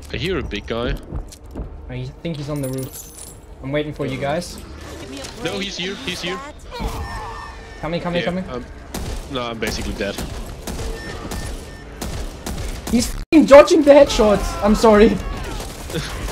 I hear a big guy. I think he's on the roof. I'm waiting for you guys. No, he's here. He's here. Coming. No, I'm basically dead. He's f***ing dodging the headshots. I'm sorry.